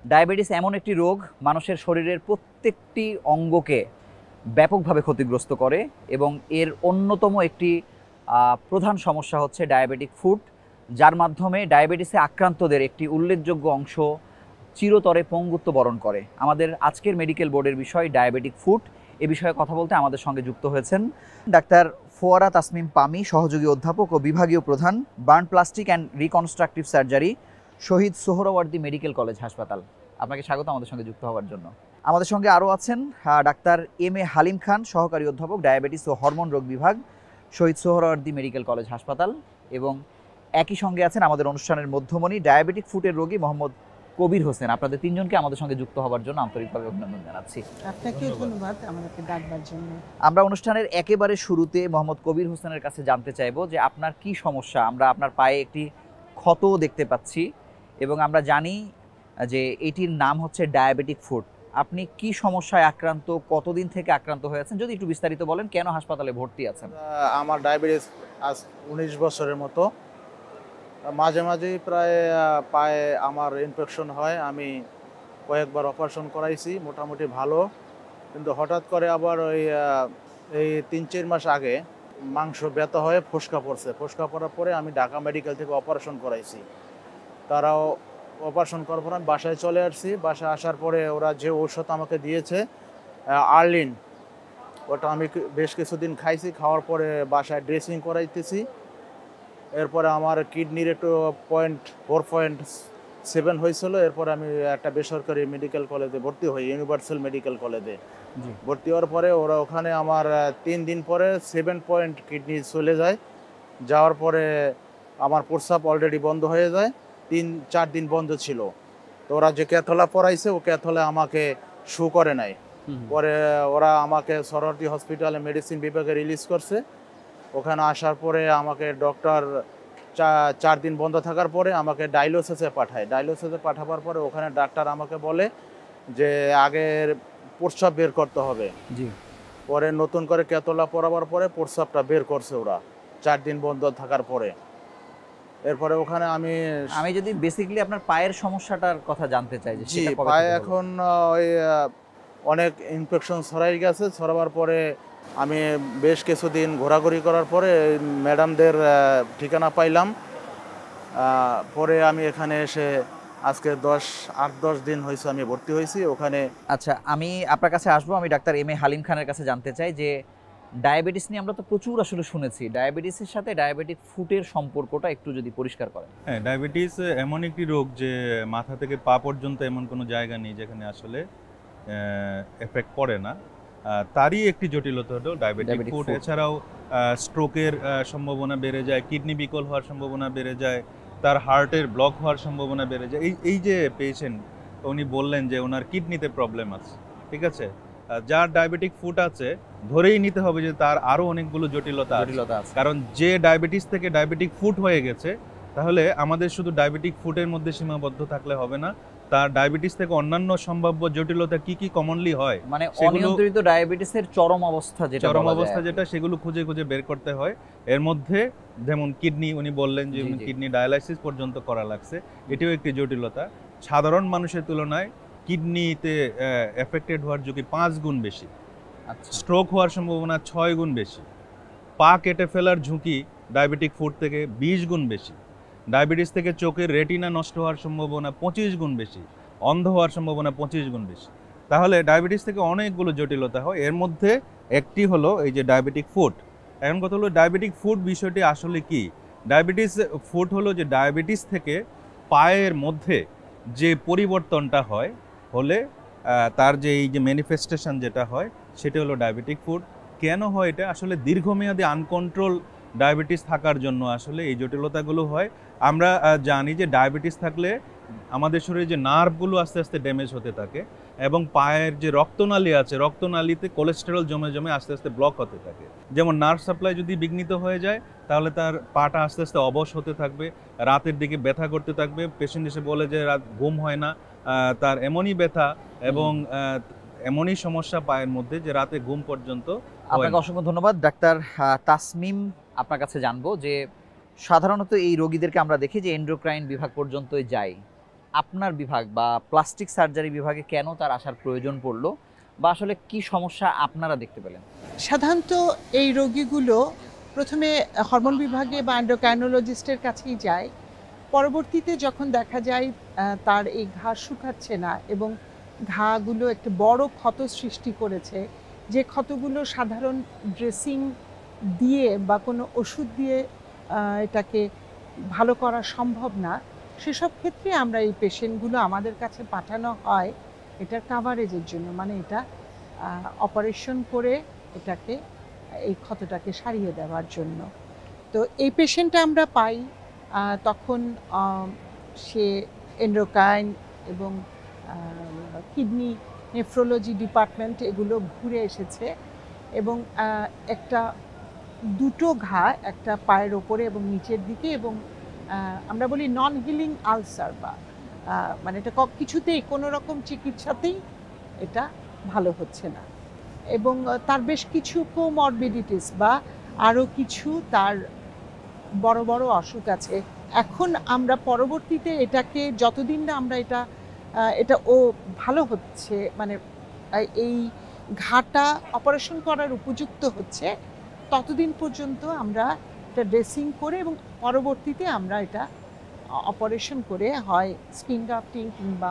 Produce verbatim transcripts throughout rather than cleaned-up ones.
Diabetes এমন একটি রোগ মানুষের শরীরের প্রত্যেকটি অঙ্গকে ব্যাপকভাবে ক্ষতিগ্রস্ত করে এবং এর অন্যতম একটি প্রধান সমস্যা হচ্ছে ডায়াবেটিক ফুট, যার মাধ্যমে ডায়াবেটিসে আক্রান্তদের একটি উল্লেখযোগ্য অংশ চিরতরে পঙ্গুত্ব বরণ করে। আমাদের আজকের মেডিকেল বোর্ডের বিষয় ডায়াবেটিক ফুট। এ বিষয়ে কথা বলতে আমাদের সঙ্গে যুক্ত হয়েছেন ডাক্তার ফোয়ারা তাসমিম পামি, সহযোগী অধ্যাপক ও বিভাগীয় প্রধান, burn plastic and reconstructive surgery, Shahid Suhrawardy medical college হাসপাতাল। আপনাকে স্বাগত আমাদের সঙ্গে যুক্ত হওয়ার জন্য। আমাদের সঙ্গে আরও আছেন doctor M A Halim Khan, সহকারী অধ্যাপক, ডায়াবেটিস ও হরমোন রোগ বিভাগ, শহীদ সোহরাওয়ার্দী মেডিকেল কলেজ হাসপাতাল। এবং একই সঙ্গে আছেন আমাদের অনুষ্ঠানের মধ্যমণি ডায়াবেটিক ফুটের রোগী মোহাম্মদ কবির হোসেন। আপনাদের তিনজনকে আমাদের সঙ্গে যুক্ত হওয়ার জন্য আন্তরিকভাবে অভিনন্দন জানাচ্ছি। আপনাকে ধন্যবাদ আমাদেরকে ডাকবার জন্য। আমরা অনুষ্ঠানের একেবারে শুরুতে মোহাম্মদ কবির হোসেনের কাছে জানতে চাইবো যে আপনার কি সমস্যা। আমরা আপনার পায়ে একটি ক্ষত দেখতে পাচ্ছি এবং আমরা জানি যে এটির নাম হচ্ছে ডায়াবেটিক ফুট। আপনি কি সমস্যায় আক্রান্ত, কতদিন থেকে আক্রান্ত হয়েছেন, যদি একটু বিস্তারিত বলেন, কেন হাসপাতালে ভর্তি আছেন? আমার ডায়াবেটিস আজ উনিশ বছরের মতো। মাঝে মাঝেই প্রায় পায়ে আমার ইনফেকশন হয়। আমি কয়েকবার অপারেশন করাইছি, মোটামুটি ভালো। কিন্তু হঠাৎ করে আবার ওই এই তিন চার মাস আগে মাংস ব্যথা হয়ে ফোসকা পড়ছে। ফোসকা পড়ার পরে আমি ঢাকা মেডিকেল থেকে অপারেশন করাইছি। তারাও অপারেশন করার পর আমি বাসায় চলে আসছি। বাসায় আসার পরে ওরা যে ঔষধ আমাকে দিয়েছে আর্লিন, ওটা আমি বেশ কিছুদিন খাইছি। খাওয়ার পরে বাসায় ড্রেসিং করাইতেছি। এরপরে আমার কিডনির একটু পয়েন্ট ফোর পয়েন্ট সেভেন হয়েছিল। এরপরে আমি একটা বেসরকারি মেডিকেল কলেজে ভর্তি হই, ইউনিভার্সাল মেডিকেল কলেজে ভর্তি হওয়ার পরে ওরা ওখানে আমার তিন দিন পরে সেভেন পয়েন্ট কিডনি চলে যায়। যাওয়ার পরে আমার প্রস্রাব অলরেডি বন্ধ হয়ে যায়। তিন চার দিন বন্ধ ছিল। তো ওরা যে ক্যাথলা পড়াইছে ও ক্যাথলা আমাকে শু করে নাই। পরে ওরা আমাকে সরোয়ার্দী হসপিটালে মেডিসিন বিভাগে রিলিজ করছে। ওখানে আসার পরে আমাকে ডক্টর চার দিন বন্ধ থাকার পরে আমাকে ডায়ালিসিসে পাঠায়। ডায়ালিসিসে পাঠাবার পরে ওখানে ডাক্তার আমাকে বলে যে আগের প্রস্রাব বের করতে হবে। জি। পরে নতুন করে ক্যাথলা পড়াবার পরে প্রস্রাবটা বের করছে ওরা চার দিন বন্ধ থাকার পরে। এরপরে ওখানে আমি আমি যদি বেসিক্যালি আপনার পায়ের সমস্যাটার কথা জানতে চাই। জি, পায়ে এখন ওই অনেক ইনফেকশন ছড়াই গেছে। ছড়াবার পরে আমি বেশ কিছুদিন ঘোরাঘুরি করার পরে ম্যাডামদের ঠিকানা পাইলাম। পরে আমি এখানে এসে আজকে দশ আট দশ দিন হয়েছে আমি ভর্তি হয়েছি ওখানে। আচ্ছা, আমি আপনার কাছে আসবো। আমি ডাক্তার এম এ হালিম খানের কাছে জানতে চাই যে ডায়াবেটিস নিয়ে আমরা তো প্রচুর আসলে শুনেছি, ডায়াবেটিসের সাথে ডায়াবেটিক ফুটের সম্পর্কটা একটু যদি পরিষ্কার করেন। হ্যাঁ, ডায়াবেটিস এমন একটি রোগ যে মাথা থেকে পা পর্যন্ত এমন কোনো জায়গা নেই যেখানে আসলে এফেক্ট পড়ে না। তারই একটি জটিলতা হলো ডায়াবেটিক ফুট। এছাড়াও স্ট্রোকের সম্ভাবনা বেড়ে যায়, কিডনি বিকল হওয়ার সম্ভাবনা বেড়ে যায়, তার হার্টের ব্লক হওয়ার সম্ভাবনা বেড়ে যায়। এই এই যে পেশেন্ট, উনি বললেন যে ওনার কিডনিতে প্রবলেম আছে, ঠিক আছে, যার ডায়াবেটিক ফুট আছে ধরেই নিতে হবে যে তার আরও অনেকগুলো জটিলতা জটিলতা আছে। কারণ যে ডায়াবেটিস থেকে ডায়াবেটিক ফুট হয়ে গেছে, তাহলে আমাদের শুধু ডায়াবেটিক ফুটের মধ্যে সীমাবদ্ধ থাকলে হবে না। তার ডায়াবেটিস থেকে অন্যান্য সম্ভাব্য জটিলতা কি কি কমনলি হয়, মানে অনিয়ন্ত্রিত ডায়াবেটিসের চরম অবস্থা যেটা চরম অবস্থা যেটা সেগুলো খুঁজে খুঁজে বের করতে হয়। এর মধ্যে যেমন কিডনি, উনি বললেন যে কিডনি ডায়ালাইসিস পর্যন্ত করা লাগছে, এটিও একটি জটিলতা। সাধারণ মানুষের তুলনায় কিডনিতে এফেক্টেড হওয়ার ঝুঁকি পাঁচ গুণ বেশি, স্ট্রোক হওয়ার সম্ভাবনা ছয় গুণ বেশি, পা কেটে ফেলার ঝুঁকি ডায়াবেটিক ফুট থেকে বিশ গুণ বেশি, ডায়াবেটিস থেকে চোখের রেটিনা নষ্ট হওয়ার সম্ভাবনা পঁচিশ গুণ বেশি, অন্ধ হওয়ার সম্ভাবনা পঁচিশ গুণ বেশি। তাহলে ডায়াবেটিস থেকে অনেকগুলো জটিলতা হয়। এর মধ্যে একটি হলো এই যে ডায়াবেটিক ফুট। এখন কথা হলো ডায়াবেটিক ফুট বিষয়টি আসলে কি। ডায়াবেটিস ফুট হলো যে ডায়াবেটিস থেকে পায়ের মধ্যে যে পরিবর্তনটা হয়, হলে তার যে এই যে ম্যানিফেস্টেশন যেটা হয় সেটা হলো ডায়াবেটিক ফুট। কেন হয় এটা? আসলে দীর্ঘমেয়াদী আনকন্ট্রোল ডায়াবেটিস থাকার জন্য আসলে এই জটিলতাগুলো হয়। আমরা জানি যে ডায়াবেটিস থাকলে আমাদের শরীরে যে নার্ভগুলো আস্তে আস্তে ড্যামেজ হতে থাকে এবং পায়ের যে রক্তনালী আছে, রক্তনালীতে কোলেস্টেরল জমে জমে আস্তে আস্তে ব্লক হতে থাকে। যেমন নার্ভ সাপ্লাই যদি বিঘ্নিত হয়ে যায়, তাহলে তার পাটা আস্তে আস্তে অবশ হতে থাকবে, রাতের দিকে ব্যথা করতে থাকবে। পেশেন্ট এসে বলে যে রাত ঘুম হয় না, তার এমনই ব্যথা এবং এমনই সমস্যা পায়ের মধ্যে যে রাতে ঘুম পর্যন্ত। আপনাকে অসংখ্য ধন্যবাদ। ডাক্তার তাসমিম, আপনার কাছে জানবো যে সাধারণত এই রোগীদেরকে আমরা দেখি যে এন্ডোক্রাইন বিভাগ পর্যন্তই যায়। আপনার বিভাগ বা প্লাস্টিক সার্জারি বিভাগে কেন তার আসার প্রয়োজন পড়লো, বা আসলে কি সমস্যা আপনারা দেখতে পেলেন? সাধারণত এই রোগীগুলো প্রথমে হরমোন বিভাগে বা এন্ডোক্রাইনোলজিস্টের কাছেই যায়। পরবর্তীতে যখন দেখা যায় তার এই ঘা শুকাচ্ছে না এবং ঘাগুলো একটা বড় ক্ষত সৃষ্টি করেছে, যে ক্ষতগুলো সাধারণ ড্রেসিং দিয়ে বা কোনো ওষুধ দিয়ে এটাকে ভালো করা সম্ভব না, সেসব ক্ষেত্রে আমরা এই পেশেন্টগুলো আমাদের কাছে পাঠানো হয় এটার কাভারেজের জন্য, মানে এটা অপারেশন করে এটাকে এই ক্ষতটাকে সারিয়ে দেওয়ার জন্য। তো এই পেশেন্টটা আমরা পাই তখন সে এন্ডোক্রাইন এবং কিডনি নেফ্রোলজি ডিপার্টমেন্ট এগুলো ঘুরে এসেছে এবং একটা দুটো ঘা, একটা পায়ের ওপরে এবং নিচের দিকে, এবং আমরা বলি নন হিলিং আলসার, বা মানে এটা কিছুতেই কোনো রকম চিকিৎসাতেই এটা ভালো হচ্ছে না, এবং তার বেশ কিছু কোমরবিডিটিস বা আরও কিছু তার বড় বড় অসুখ আছে। এখন আমরা পরবর্তীতে এটাকে যতদিন না আমরা এটা এটা ও ভালো হচ্ছে, মানে এই ঘাটা অপারেশন করার উপযুক্ত হচ্ছে, ততদিন পর্যন্ত আমরা এটা ড্রেসিং করে এবং পরবর্তীতে আমরা এটা অপারেশন করে হয় স্কিন গ্রাফটিং কিংবা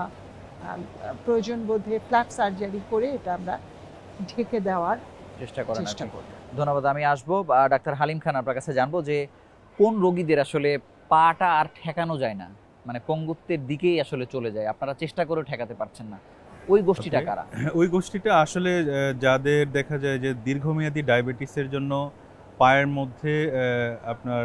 প্রয়োজন বোধে ফ্ল্যাপ সার্জারি করে এটা আমরা ঢেকে দেওয়ার চেষ্টা করার চেষ্টা করব। ধন্যবাদ। আমি আসবো ডাক্তার হালিম খান, আপনার কাছে জানবো যে কোন রোগীদের আসলে পাটা আর ঠেকানো যায় না, মানে পঙ্গুত্বের দিকেই আসলে চলে যায়, আপনারা চেষ্টা করে ঠেকাতে পারছেন না, ওই গোষ্ঠীটা কারা? ওই গোষ্ঠীটা আসলে যাদের দেখা যায় যে দীর্ঘমেয়াদী ডায়াবেটিসের জন্য পায়ের মধ্যে আপনার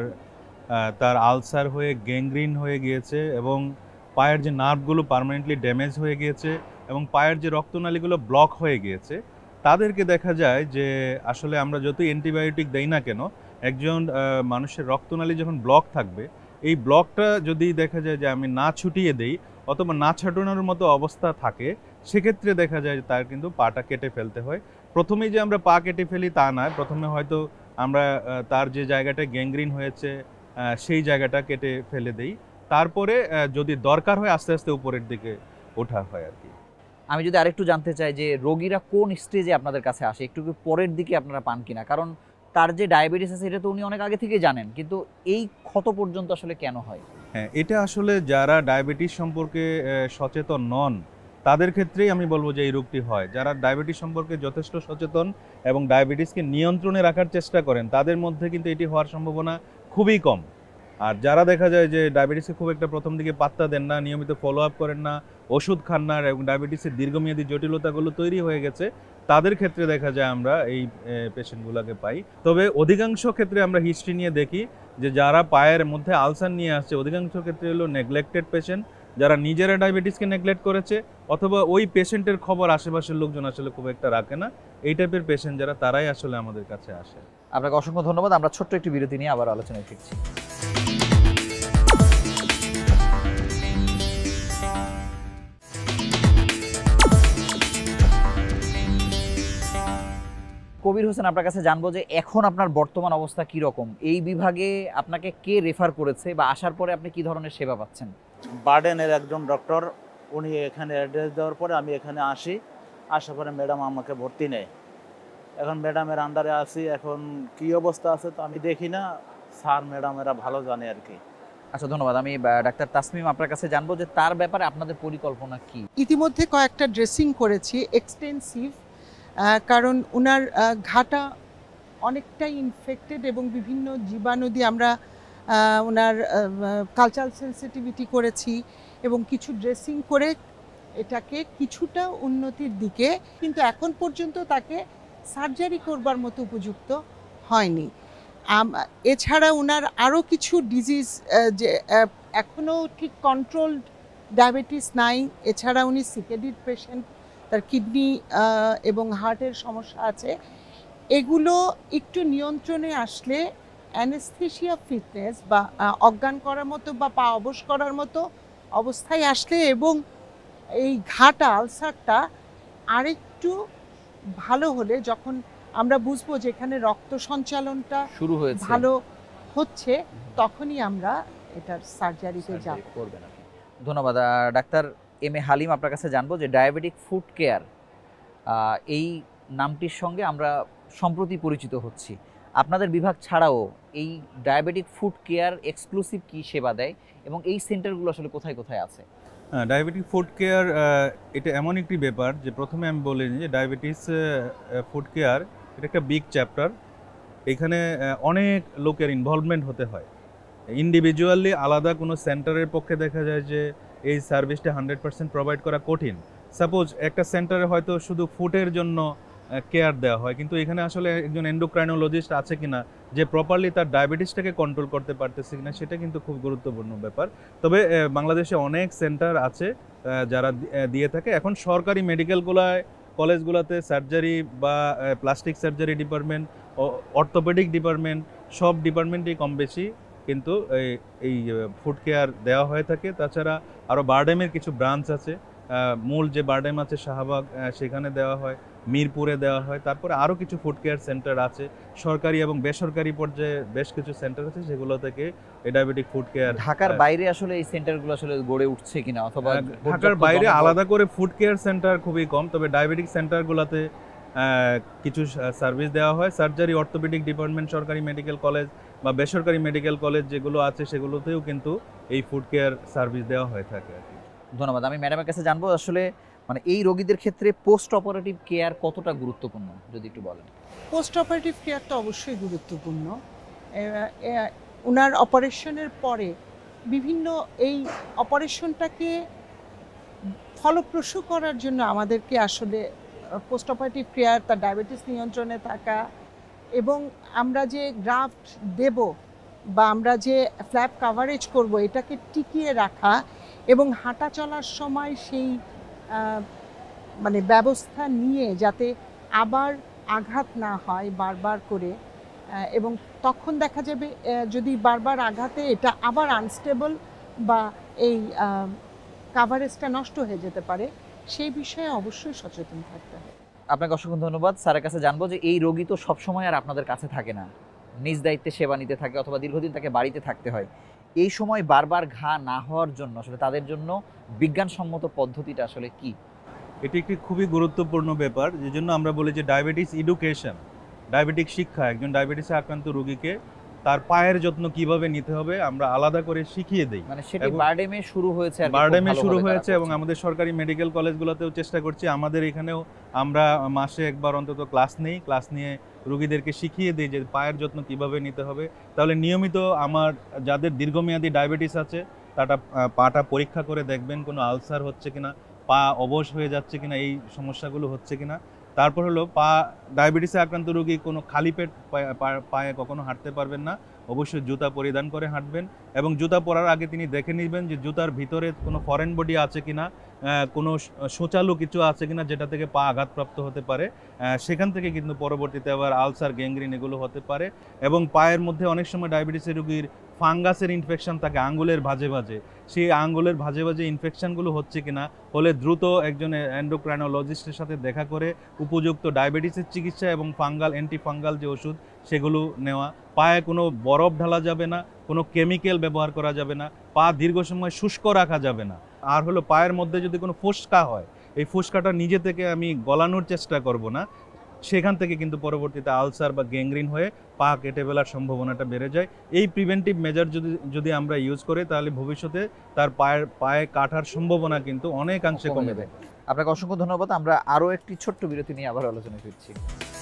তার আলসার হয়ে গ্যাংগ্রিন হয়ে গিয়েছে এবং পায়ের যে নার্ভগুলো পার্মানেন্টলি ড্যামেজ হয়ে গিয়েছে এবং পায়ের যে রক্তনালীগুলো ব্লক হয়ে গিয়েছে, তাদেরকে দেখা যায় যে আসলে আমরা যতই অ্যান্টিবায়োটিক দেই না কেন, একজন মানুষের রক্তনালী যখন ব্লক থাকবে, এই ব্লকটা যদি দেখা যায় যে আমি না ছুটিয়ে দেই অথবা না ছাটানোর মতো অবস্থা থাকে, সেক্ষেত্রে দেখা যায় যে তার কিন্তু পাটা কেটে ফেলতে হয়। প্রথমেই যে আমরা পা কেটে ফেলি তা নয়, প্রথমে হয়তো আমরা তার যে জায়গাটা গ্যাংগ্রিন হয়েছে সেই জায়গাটা কেটে ফেলে দেই, তারপরে যদি দরকার হয় আস্তে আস্তে উপরের দিকে ওঠা হয় আর কি। আমি যদি আরেকটু জানতে চাই যে রোগীরা কোন স্টেজে আপনাদের কাছে আসে, একটু পরের দিকে আপনারা পান কিনা, কারণ তার যে ডায়াবেটিস আছে এটা তো উনি অনেক আগে থেকে জানেন, কিন্তু এই ক্ষত পর্যন্ত আসলে কেন হয়? হ্যাঁ, এটা আসলে যারা ডায়াবেটিস সম্পর্কে সচেতন নন তাদের ক্ষেত্রেই আমি বলবো যে এই রোগটি হয়। যারা ডায়াবেটিস সম্পর্কে যথেষ্ট সচেতন এবং ডায়াবেটিসকে নিয়ন্ত্রণে রাখার চেষ্টা করেন, তাদের মধ্যে কিন্তু এটি হওয়ার সম্ভাবনা খুবই কম। আর যারা দেখা যায় যে ডায়াবেটিসে খুব একটা প্রথম দিকে পাত্তা দেন না, নিয়মিত ফলো আপ করেন না, ওষুধ খান না এবং ডায়াবেটিসের দীর্ঘমেয়াদী জটিলতাগুলো তৈরি হয়ে গেছে, তাদের ক্ষেত্রে দেখা যায় আমরা এই পেশেন্টগুলোকে পাই। তবে অধিকাংশ ক্ষেত্রে আমরা হিস্ট্রি নিয়ে দেখি যে যারা পায়ের মধ্যে আলসার নিয়ে আসছে, অধিকাংশ ক্ষেত্রে হলো নেগলেক্টেড পেশেন্ট, যারা নিজেরা ডায়াবেটিসকে নেগলেক্ট করেছে অথবা ওই পেশেন্টের খবর আশেপাশের লোকজন আসলে খুব একটা রাখে না, এই টাইপের পেশেন্ট যারা, তারাই আসলে আমাদের কাছে আসে। আপনাকে অসংখ্য ধন্যবাদ। আমরা ছোট্ট একটি বিরতি নিয়ে আবার আলোচনায় ফিরছি। কবির হোসেন, আপনার কাছে জানবো যে এখন আপনার বর্তমান অবস্থা কি রকম, এই বিভাগে আপনাকে কে রেফার করেছে বা আসার পরে আপনি কি ধরনের সেবা পাচ্ছেন? বার্ডেনের একজন ডক্টর, উনি এখানে অ্যাড্রেস দেওয়ার পরে আমি এখানে আসি, আসার পরে ম্যাডাম আমাকে ভর্তি নেয়। এখন ম্যাডামের আন্ডারে আসি, এখন কি অবস্থা আছে তো আমি দেখি না, স্যার ম্যাডাম এরা ভালো জানে আর কি। আচ্ছা, ধন্যবাদ। আমি ডাক্তার তাসমিম আপনার কাছে জানবো যে তার ব্যাপারে আপনাদের পরিকল্পনা কি? ইতিমধ্যে কয়েকটা ড্রেসিং করেছি এক্সটেন্সিভ, কারণ ওনার ঘাটা অনেকটাই ইনফেক্টেড এবং বিভিন্ন জীবাণু দিয়ে আমরা ওনার কালচারাল সেন্সিটিভিটি করেছি এবং কিছু ড্রেসিং করে এটাকে কিছুটা উন্নতির দিকে, কিন্তু এখন পর্যন্ত তাকে সার্জারি করবার মতো উপযুক্ত হয়নি। এছাড়া ওনার আরও কিছু ডিজিজ যে এখনও ঠিক কন্ট্রোলড ডায়াবেটিস নাই, এছাড়া উনি সিকেডিড পেশেন্ট, তার কিডনি এবং হার্টের সমস্যা আছে। এগুলো একটু নিয়ন্ত্রণে আসলে অ্যানেস্থেশিয়া ফিটনেস বা অজ্ঞান করার মতো বা পা অবশ করার মতো অবস্থায় আসলে এবং এই ঘাটা আলসারটা আরেকটু ভালো হলে, যখন আমরা বুঝবো যে এখানে রক্ত সঞ্চালনটা শুরু হয়েছে, ভালো হচ্ছে, তখনই আমরা এটার সার্জারিতে যাব। ধন্যবাদ। ডাক্তার এম এ হালিম, আপনার কাছে জানবো যে ডায়াবেটিক ফুড কেয়ার এই নামটির সঙ্গে আমরা সম্প্রতি পরিচিত হচ্ছি। আপনাদের বিভাগ ছাড়াও এই ডায়াবেটিক ফুড কেয়ার এক্সক্লুসিভ কি সেবা দেয় এবং এই সেন্টারগুলো আসলে কোথায় কোথায় আছে? হ্যাঁ, ডায়াবেটিক ফুড কেয়ার এটা এমন একটি ব্যাপার যে প্রথমে আমি বলি যে ডায়াবেটিস ফুড কেয়ার এটা একটা বিগ চ্যাপ্টার। এখানে অনেক লোকের ইনভলভমেন্ট হতে হয়। ইন্ডিভিজুয়ালি আলাদা কোনো সেন্টারের পক্ষে দেখা যায় যে এই সার্ভিসটা হান্ড্রেড পার্সেন্ট প্রোভাইড করা কঠিন। সাপোজ একটা সেন্টারে হয়তো শুধু ফুডের জন্য কেয়ার দেওয়া হয়, কিন্তু এখানে আসলে একজন এন্ডোক্রাইনোলজিস্ট আছে কিনা যে প্রপারলি তার ডায়াবেটিসটাকে কন্ট্রোল করতে পারতেছে কিনা সেটা কিন্তু খুব গুরুত্বপূর্ণ ব্যাপার। তবে বাংলাদেশে অনেক সেন্টার আছে যারা দিয়ে থাকে। এখন সরকারি মেডিকেলগুলায়, কলেজগুলোতে সার্জারি বা plastic surgery department, orthopedic department, সব ডিপার্টমেন্টই কম বেশি কিন্তু এই ফুড কেয়ার দেওয়া হয়ে থাকে। তাছাড়া আরও বারডেমের কিছু ব্রাঞ্চ আছে, মূল যে বারডেম আছে শাহবাগ সেখানে দেওয়া হয়, মিরপুরে দেওয়া হয়। তারপরে আরও কিছু ফুড কেয়ার সেন্টার আছে, সরকারি এবং বেসরকারি পর্যায়ে বেশ কিছু সেন্টার আছে যেগুলো থেকে এই ডায়াবেটিক ফুড কেয়ার। ঢাকার বাইরে আসলে এই সেন্টারগুলো আসলে গড়ে উঠছে কিনা, অথবা ঢাকার বাইরে আলাদা করে ফুড কেয়ার সেন্টার খুবই কম, তবে ডায়াবেটিক সেন্টারগুলোতে কিছু সার্ভিস দেওয়া হয়। সার্জারি, অর্থোপেডিক ডিপার্টমেন্ট, সরকারি মেডিকেল কলেজ বা বেসরকারি মেডিকেল কলেজ যেগুলো আছে সেগুলোতেও কিন্তু এই ফুড কেয়ার সার্ভিস দেওয়া হয়ে থাকে। ধন্যবাদ। আমি ম্যাডামের কাছে জানবো আসলে মানে এই রোগীদের ক্ষেত্রে পোস্ট অপারেটিভ কেয়ার কতটা গুরুত্বপূর্ণ, যদি একটু বলেন। পোস্ট অপারেটিভ কেয়ার তো অবশ্যই গুরুত্বপূর্ণ। ওনার অপারেশনের পরে বিভিন্ন এই অপারেশনটাকে ফলপ্রসূ করার জন্য আমাদেরকে আসলে পোস্ট অপারেটিভ কেয়ার, তার ডায়াবেটিস নিয়ন্ত্রণে থাকা, এবং আমরা যে গ্রাফট দেব বা আমরা যে ফ্ল্যাপ কাভারেজ করব এটাকে টিকিয়ে রাখা এবং হাঁটা চলার সময় সেই মানে ব্যবস্থা নিয়ে যাতে আবার আঘাত না হয় বারবার করে, এবং তখন দেখা যাবে যদি বারবার আঘাতে এটা আবার আনস্টেবল বা এই কাভারেজটা নষ্ট হয়ে যেতে পারে, সেই বিষয়ে অবশ্যই সচেতন থাকতে হবে। আপনাকে অসংখ্য ধন্যবাদ। স্যারের কাছে জানবো যে এই রোগী তো সবসময় আর আপনাদের কাছে থাকে না, নিজ দায়িত্বে সেবা নিতে থাকে অথবা দীর্ঘদিন তাকে বাড়িতে থাকতে হয়। এই সময় বারবার ঘা না হওয়ার জন্য আসলে তাদের জন্য বিজ্ঞানসম্মত পদ্ধতিটা আসলে কি? এটি একটি খুবই গুরুত্বপূর্ণ ব্যাপার, যে জন্য আমরা বলি যে ডায়াবেটিস এডুকেশন, ডায়াবেটিক শিক্ষা। একজন ডায়াবেটিসে আক্রান্ত রোগীকে তার পায়ের যত্ন কিভাবে নিতে হবে আমরা আলাদা করে শিখিয়ে দেই। মানে সেটি বারডেমে শুরু হয়েছে, আর বারডেমে শুরু হয়েছে এবং আমাদের সরকারি মেডিকেল কলেজগুলোতেও চেষ্টা করছি। আমাদের এখানেও আমরা মাসে একবার অন্তত ক্লাস নেই, ক্লাস নিয়ে রোগীদেরকে শিখিয়ে দিই যে পায়ের যত্ন কিভাবে নিতে হবে। তাহলে নিয়মিত আমার যাদের দীর্ঘমেয়াদী ডায়াবেটিস আছে তারা পাটা পরীক্ষা করে দেখবেন কোনো আলসার হচ্ছে কিনা, পা অবশ হয়ে যাচ্ছে কিনা, এই সমস্যাগুলো হচ্ছে কিনা। তারপর হলো পা ডায়াবেটিসে আক্রান্ত রোগী কোনো খালি পেট পায়ে কখনো হাঁটতে পারবেন না, অবশ্যই জুতা পরিধান করে হাঁটবেন এবং জুতা পরার আগে তিনি দেখে নেবেন যে জুতার ভিতরে কোনো ফরেন বডি আছে কিনা, কোনো শোচালু কিছু আছে কিনা যেটা থেকে পা আঘাতপ্রাপ্ত হতে পারে। সেখান থেকে কিন্তু পরবর্তীতে আবার আলসার, গ্যাংগ্রিন এগুলো হতে পারে। এবং পায়ের মধ্যে অনেক সময় ডায়াবেটিসের রোগীর ফাঙ্গাসের ইনফেকশন থাকে আঙ্গুলের ভাঁজে ভাঁজে, সেই আঙ্গুলের ভাঁজে ভাঁজে ইনফেকশনগুলো হচ্ছে কিনা, হলে দ্রুত একজন এন্ডোক্রাইনোলজিস্টের সাথে দেখা করে উপযুক্ত ডায়াবেটিসের চিকিৎসা এবং ফাঙ্গাল, অ্যান্টি ফাঙ্গাল যে ওষুধ সেগুলো নেওয়া। পায়ে কোনো বরফ ঢালা যাবে না, কোনো কেমিক্যাল ব্যবহার করা যাবে না, পা দীর্ঘ সময় শুষ্ক রাখা যাবে না। আর হলো পায়ের মধ্যে যদি কোনো ফোসকা হয়, এই ফোসকাটা নিজে থেকে আমি গলানোর চেষ্টা করব না, সেখান থেকে কিন্তু পরবর্তীতে আলসার বা গ্যাংগ্রিন হয়ে পা কেটে ফেলার সম্ভাবনাটা বেড়ে যায়। এই প্রিভেন্টিভ মেজার যদি যদি আমরা ইউজ করি তাহলে ভবিষ্যতে তার পায়ের পায়ে কাটার সম্ভাবনা কিন্তু অনেকাংশে কমে যায়। আপনাকে অসংখ্য ধন্যবাদ। আমরা আরও একটি ছোট্ট বিরতি নিয়ে আবার আলোচনা করছি।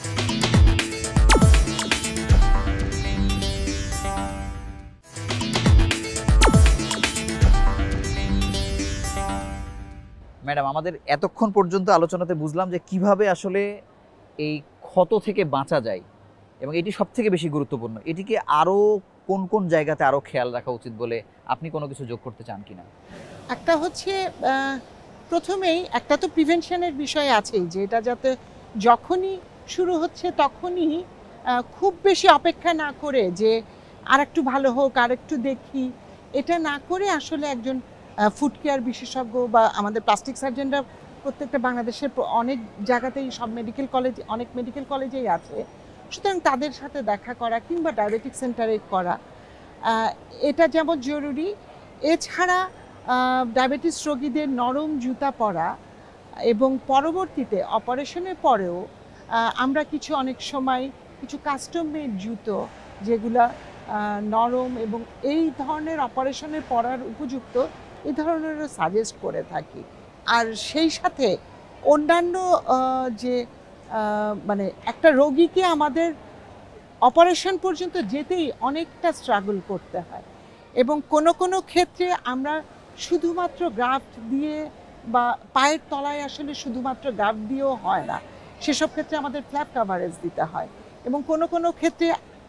ম্যাডাম, আমাদের এতক্ষণ পর্যন্ত আলোচনাতে বুঝলাম যে কিভাবে আসলে এই ক্ষত থেকে বাঁচা যায় এবং এটি সব থেকে বেশি গুরুত্বপূর্ণ। এটিকে আরও কোন কোন জায়গাতে আরও খেয়াল রাখা উচিত বলে আপনি কোনো কিছু যোগ করতে চান কিনা? একটা হচ্ছে প্রথমেই একটা তো প্রিভেনশনের বিষয় আছেই, যে এটা যাতে যখনই শুরু হচ্ছে তখনই খুব বেশি অপেক্ষা না করে যে আর একটু ভালো হোক, আর একটু দেখি, এটা না করে আসলে একজন ফুড কেয়ার বিশেষজ্ঞ বা আমাদের প্লাস্টিক সার্জনরা প্রত্যেকটা বাংলাদেশের অনেক জায়গাতেই, সব মেডিকেল কলেজ, অনেক মেডিকেল কলেজেই আছে, সুতরাং তাদের সাথে দেখা করা কিংবা ডায়াবেটিক সেন্টারে করা এটা যেমন জরুরি। এছাড়া ডায়াবেটিস রোগীদের নরম জুতা পরা এবং পরবর্তীতে অপারেশনের পরেও আমরা কিছু অনেক সময় কিছু কাস্টম মেড জুতো যেগুলা নরম এবং এই ধরনের অপারেশনের পরার উপযুক্ত এই ধরনেরও সাজেস্ট করে থাকি। আর সেই সাথে অন্যান্য যে মানে একটা রোগীকে আমাদের অপারেশন পর্যন্ত যেতেই অনেকটা স্ট্রাগল করতে হয় এবং কোনো কোনো ক্ষেত্রে আমরা শুধুমাত্র গ্রাফট দিয়ে বা পায়ের তলায় আসলে শুধুমাত্র গ্রাফট দিয়েও হয় না, সেসব ক্ষেত্রে আমাদের ফ্ল্যাপ কাভারেজ দিতে হয় এবং কোনো কোনো ক্ষেত্রে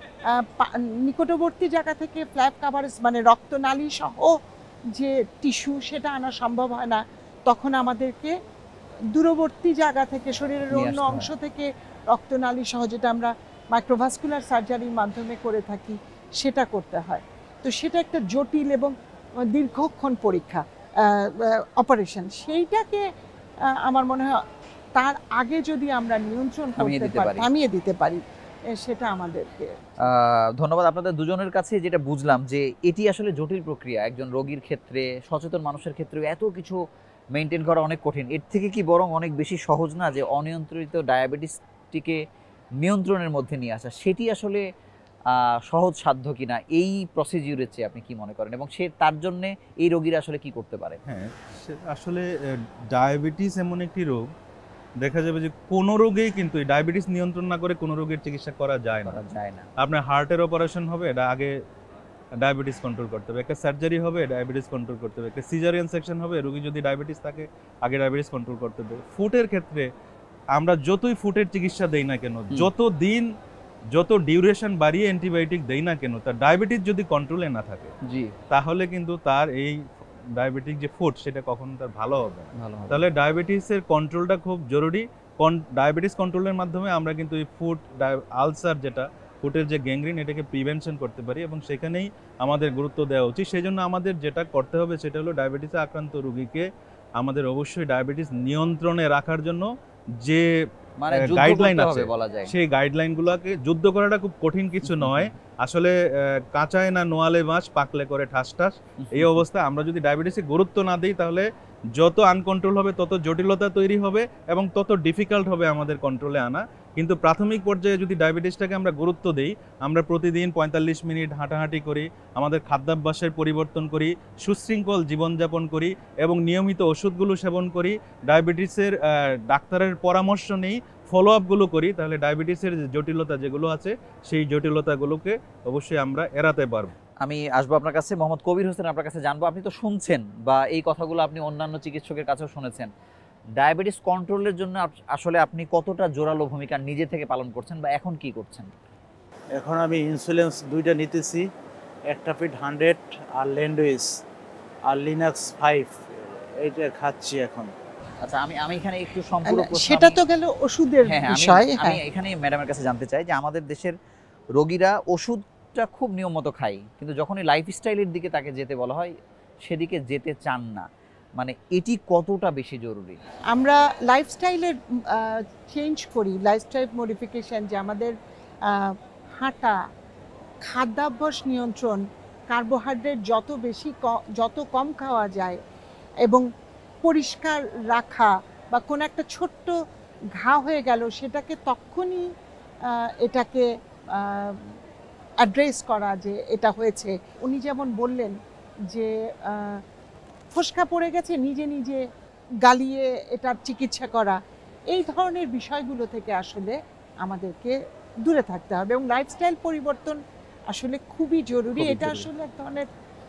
নিকটবর্তী জায়গা থেকে ফ্ল্যাপ কাভারেজ মানে রক্তনালী সহ যে টিস্যু সেটা আনা সম্ভব হয় না, তখন আমাদেরকে দূরবর্তী জায়গা থেকে শরীরের অন্য অংশ থেকে রক্তনালী সহ যেটা আমরা মাইক্রোভাস্কুলার সার্জারির মাধ্যমে করে থাকি সেটা করতে হয়। তো সেটা একটা জটিল এবং দীর্ঘক্ষণ পরীক্ষা অপারেশন, সেইটাকে আমার মনে হয় তার আগে যদি আমরা নিয়ন্ত্রণ করতে পারি, থামিয়ে দিতে পারি, সেটা আমাদেরকে। ধন্যবাদ আপনাদের দুজনের কাছে। যেটা বুঝলাম যে এটি আসলে জটিল প্রক্রিয়া, একজন রোগীর ক্ষেত্রে, সচেতন মানুষের ক্ষেত্রে এত কিছু মেনটেন করা অনেক কঠিন। এর থেকে কি বরং অনেক বেশি সহজ না যে অনিয়ন্ত্রিত ডায়াবেটিসটিকে নিয়ন্ত্রণের মধ্যে নিয়ে আসা, সেটি আসলে সহজ সাধ্য কিনা এই প্রসিডিউরের চেয়ে আপনি কি মনে করেন, এবং সে তার জন্য এই রোগীরা আসলে কি করতে পারে? হ্যাঁ, আসলে ডায়াবেটিস এমন একটি রোগ, দেখা যাবে যে কোনো রোগেই কিন্তু ডায়াবেটিস নিয়ন্ত্রণ না করে কোনো রোগের চিকিৎসা করা যায় না যায় না আপনার হার্টের অপারেশন হবে, এটা আগে ডায়াবেটিস কন্ট্রোল করতে হবে, একটা সার্জারি হবে ডায়াবেটিস কন্ট্রোল করতে হবে, একটা সিজারিয়ান সেকশন হবে, রোগী যদি ডায়াবেটিস থাকে আগে ডায়াবেটিস কন্ট্রোল করতে হবে। ফুটের ক্ষেত্রে আমরা যতই ফুটের চিকিৎসা দেই না কেন, যত দিন যত ডিউরেশন বাড়িয়ে অ্যান্টিবায়োটিক দেই না কেন, তার ডায়াবেটিস যদি কন্ট্রোলে না থাকে জি তাহলে কিন্তু তার এই ডায়াবেটিক যে ফুট সেটা কখনো তার ভালো হবে না। তাহলে ডায়াবেটিসের কন্ট্রোলটা খুব জরুরি। ডায়াবেটিস কন্ট্রোলের মাধ্যমে আমরা কিন্তু এই ফুট আলসার যেটা ফুটের যে গ্যাংগ্রিন এটাকে প্রিভেনশন করতে পারি এবং সেখানেই আমাদের গুরুত্ব দেওয়া উচিত। সেই জন্য আমাদের যেটা করতে হবে সেটা হলো ডায়াবেটিসে আক্রান্ত রোগীকে আমাদের অবশ্যই ডায়াবেটিস নিয়ন্ত্রণে রাখার জন্য যে গাইডলাইন আছে সেই গাইডলাইনগুলোকে, যুদ্ধ করাটা খুব কঠিন কিছু নয় আসলে, কাঁচায় না নোয়ালে মাছ পাকলে করে ঠাস ঠাস, এই অবস্থা। আমরা যদি ডায়াবেটিসে গুরুত্ব না দিই তাহলে যত আনকন্ট্রোল হবে তত জটিলতা তৈরি হবে এবং তত ডিফিকাল্ট হবে আমাদের কন্ট্রোলে আনা। কিন্তু প্রাথমিক পর্যায়ে যদি ডায়াবেটিসটাকে আমরা গুরুত্ব দিই, আমরা প্রতিদিন পঁয়তাল্লিশ মিনিট হাঁটাহাঁটি করি, আমাদের খাদ্যাভ্যাসের পরিবর্তন করি, সুশৃঙ্খল জীবনযাপন করি এবং নিয়মিত ওষুধগুলো সেবন করি, ডায়াবেটিসের ডাক্তারের পরামর্শ নেই, ফলো আপগুলো করি, তাহলে ডায়াবেটিসের যে জটিলতা যেগুলো আছে সেই জটিলতাগুলোকে অবশ্যই আমরা এড়াতে পারবো। আমি আসবো আপনার কাছে, মোহাম্মদ কবির হোসেন, আপনার কাছে জানবো, আপনি তো শুনছেন বা এই কথাগুলো আপনি অন্যান্য চিকিৎসকের কাছেও শুনেছেন, ডায়াবেটিস কন্ট্রোলের জন্য আসলে আপনি কতটা জোরালো ভূমিকা নিজে থেকে পালন করছেন বা এখন কি করছেন? এখন আমি ইনসুলিন দুইটা নিতেছি, একটা ফিট হান্ড্রেড আর ল্যান্ডুইস আর লিনাক্স ফাইভ, এইটা খাচ্ছি এখন। আচ্ছা, আমি আমি এখানে একটু সম্পূর্ণ সেটা তো গেল ওষুধের বিষয়। আমি এখানে ম্যাডামের কাছে জানতে চাই যে আমাদের দেশের রোগীরা ওষুধটা খুব নিয়ম মতো খায়, কিন্তু যখনই লাইফস্টাইলের দিকে তাকে যেতে বলা হয় সেদিকে যেতে চান না, মানে এটি কতটা বেশি জরুরি? আমরা লাইফস্টাইলের চেঞ্জ করি, লাইফস্টাইল মডিফিকেশন, যে আমাদের হাঁটা, খাদ্যাভ্যাস নিয়ন্ত্রণ, কার্বোহাইড্রেট যত বেশি যত কম খাওয়া যায় এবং পরিষ্কার রাখা, বা কোনো একটা ছোট্ট ঘা হয়ে গেল সেটাকে তখনই এটাকে অ্যাড্রেস করা যে এটা হয়েছে। উনি যেমন বললেন যে ফোসকা পড়ে গেছে, নিজে নিজে গালিয়ে এটার চিকিৎসা করা, এই ধরনের বিষয়গুলো থেকে আসলে আমাদেরকে দূরে থাকতে হবে এবং লাইফস্টাইল পরিবর্তন আসলে খুবই জরুরি। এটা আসলে এক ধরনের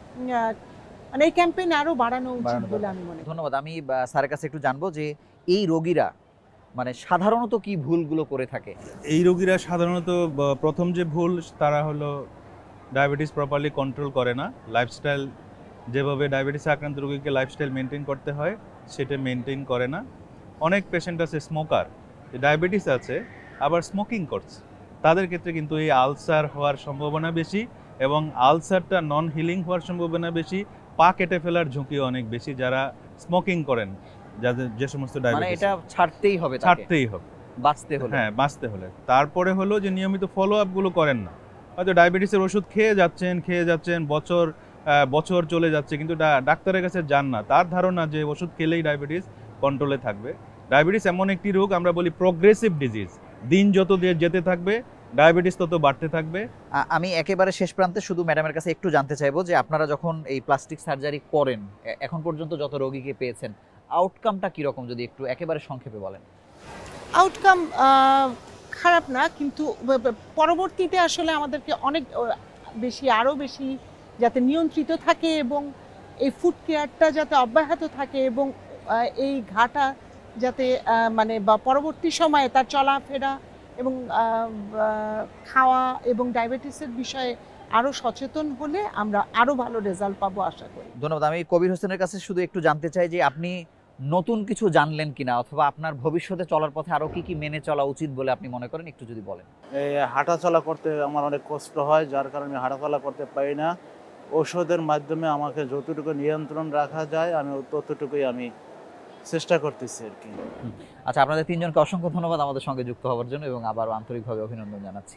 মানে এই ক্যাম্পেইন আরো বাড়ানো উচিত বলে আমি মনে করি। ধন্যবাদ। আমি স্যারের কাছে একটু জানবো যে এই রোগীরা মানে সাধারণত কি ভুলগুলো করে থাকে? এই রোগীরা সাধারণত প্রথম যে ভুল, তারা হলো ডায়াবেটিস প্রপারলি কন্ট্রোল করে না, লাইফস্টাইল যেভাবে ডায়াবেটিস আক্রান্ত রোগীকে লাইফস্টাইল মেনটেন করতে হয় সেটা মেনটেন করে না। অনেক পেশেন্ট আছে স্মোকার, ডায়াবেটিস আছে আবার স্মোকিং করছে, তাদের ক্ষেত্রে কিন্তু এই আলসার হওয়ার সম্ভাবনা বেশি এবং আলসারটা নন হিলিং হওয়ার সম্ভাবনা বেশি, পা কেটে ফেলার ঝুঁকিও অনেক বেশি যারা স্মোকিং করেন, যাদের যে সমস্ত ডায়াবেটিস, মানে এটা ছাড়তেই হবে, ছাড়তেই হবে বাঁচতে হলে। হ্যাঁ, বাঁচতে হলে। তারপরে হলো যে নিয়মিত ফলো আপগুলো করেন না, হয়তো ডায়াবেটিসের ওষুধ খেয়ে যাচ্ছেন খেয়ে যাচ্ছেন বছর বছর চলে যাচ্ছে কিন্তু ডাক্তারের কাছে যান না, তার ধারণা যে ওষুধ খেলেই ডায়াবেটিস কন্ট্রোলে থাকবে। ডায়াবেটিস এমন একটি রোগ, আমরা বলি প্রোগ্রেসিভ ডিজিজ, দিন যত দিয়ে যেতে থাকবে ডায়াবেটিস তত বাড়তে থাকবে। আমি একেবারে শেষ প্রান্তে শুধু ম্যাডামের কাছে একটু জানতে চাইবো যে আপনারা যখন এই প্লাস্টিক সার্জারি করেন, এখন পর্যন্ত যত রোগীকে পেয়েছেন, আউটকামটা কীরকম যদি একটু একেবারে সংক্ষেপে বলেন। আউটকাম খারাপ না, কিন্তু পরবর্তীতে আসলে আমাদেরকে অনেক বেশি আরও বেশি যাতে নিয়ন্ত্রিত থাকে এবং এই ফুড কেয়ারটা যাতে অব্যাহত থাকে এবং এই ঘাটা যাতে মানে বা পরবর্তী সময়ে তার চলাফেরা এবং খাওয়া এবং ডায়াবেটিসের বিষয়ে আরও সচেতন হলে আমরা আরও ভালো রেজাল্ট পাবো আশা করি। ধন্যবাদ। আমি কবির হোসেনের কাছে শুধু একটু জানতে চাই যে আপনি নতুন কিছু জানলেন কিনা, অথবা আপনার ভবিষ্যতে চলার পথে আরও কি কি মেনে চলা উচিত বলে আপনি মনে করেন, একটু যদি বলেন। এই হাঁটাচলা করতে আমার অনেক কষ্ট হয়, যার কারণে হাঁটাচলা করতে পারি না। ওষুধের মাধ্যমে আমাকে যতটুকু নিয়ন্ত্রণ রাখা যায় আমি ততটুকুই আমি চেষ্টা করতেছি আর কি। আচ্ছা, আপনাদের তিনজনকে অসংখ্য ধন্যবাদ আমাদের সঙ্গে যুক্ত হওয়ার জন্য এবং আবারও আন্তরিকভাবে অভিনন্দন জানাচ্ছি।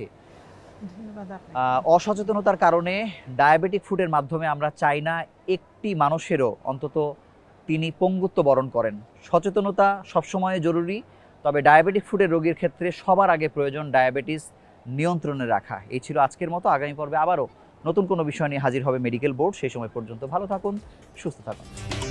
অসচেতনতার কারণে ডায়াবেটিক ফুডের মাধ্যমে আমরা চাই না একটি মানুষেরও অন্তত তিনি পঙ্গুত্ব বরণ করেন। সচেতনতা সবসময় জরুরি, তবে ডায়াবেটিক ফুডের রোগীর ক্ষেত্রে সবার আগে প্রয়োজন ডায়াবেটিস নিয়ন্ত্রণে রাখা। এই ছিল আজকের মতো। আগামী পর্বে আবারও নতুন কোনো বিষয় নিয়ে হাজির হবে মেডিকেল বোর্ড। সেই সময় পর্যন্ত ভালো থাকুন, সুস্থ থাকুন।